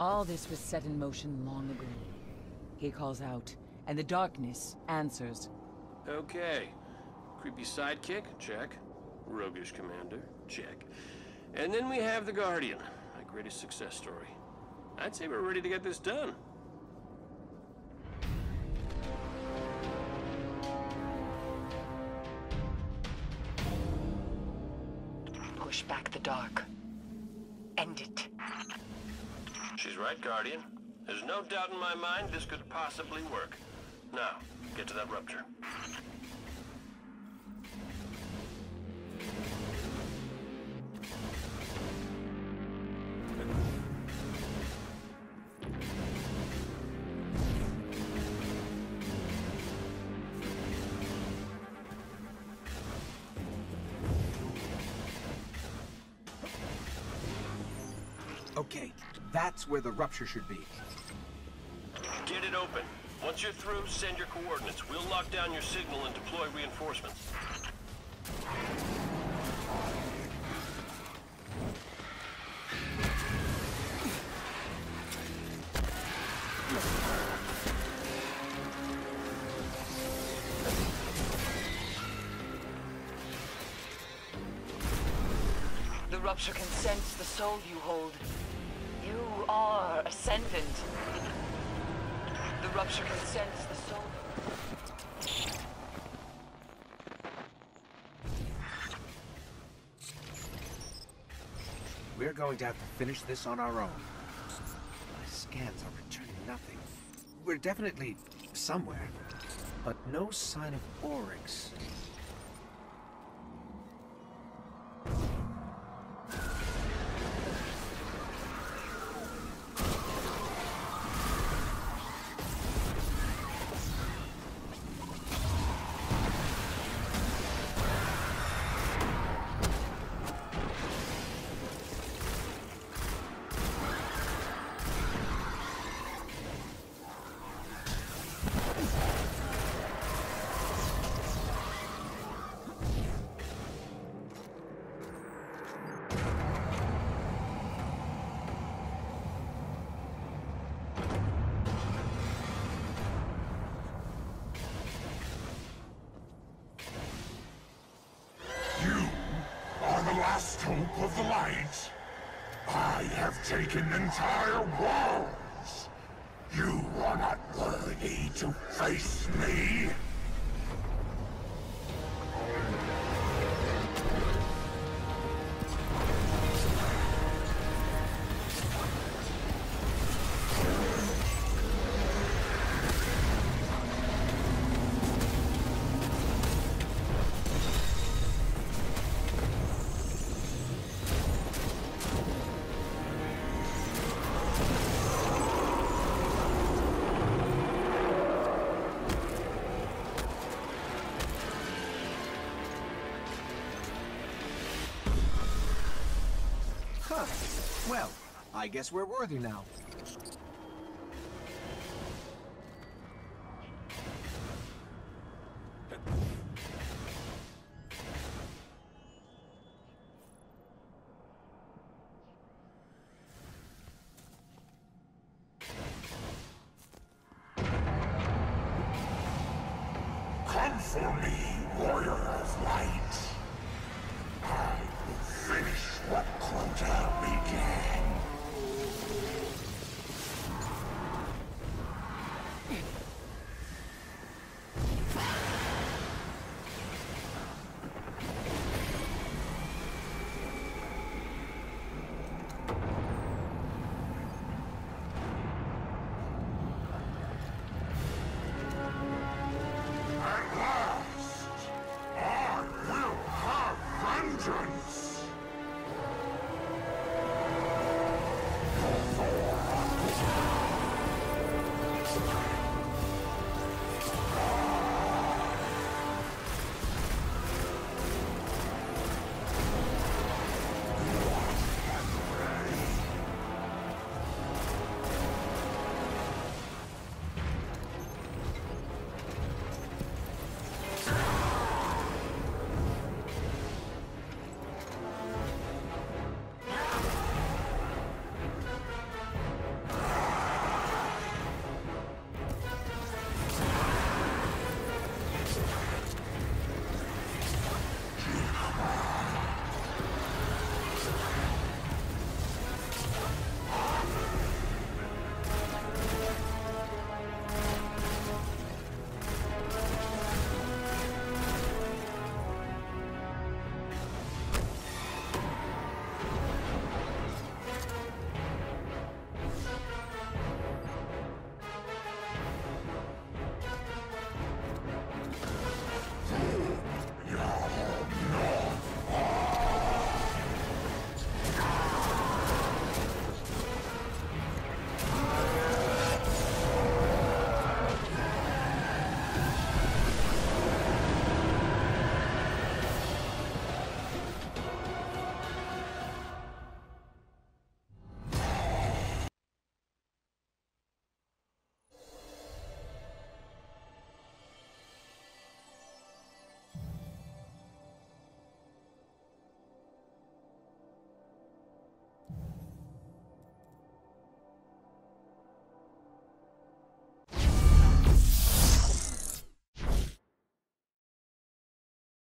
All this was set in motion long ago. He calls out, and the darkness answers. Okay. Creepy sidekick? Check. Roguish commander? Check. And then we have the Guardian, my greatest success story. I'd say we're ready to get this done. Push back the dark. End it. She's right, Guardian. There's no doubt in my mind this could possibly work. Now, get to that rupture. Okay, that's where the rupture should be. Get it open. Once you're through, send your coordinates. We'll lock down your signal and deploy reinforcements. The rupture can sense the soul you hold. You are ascendant. The rupture can sense the soul. We're going to have to finish this on our own. My scans are returning nothing. We're definitely somewhere, but no sign of Oryx. Last hope of the light. I have taken entire worlds. You are not worthy to face me. Huh. Well, I guess we're worthy now. Come for me, warrior of light.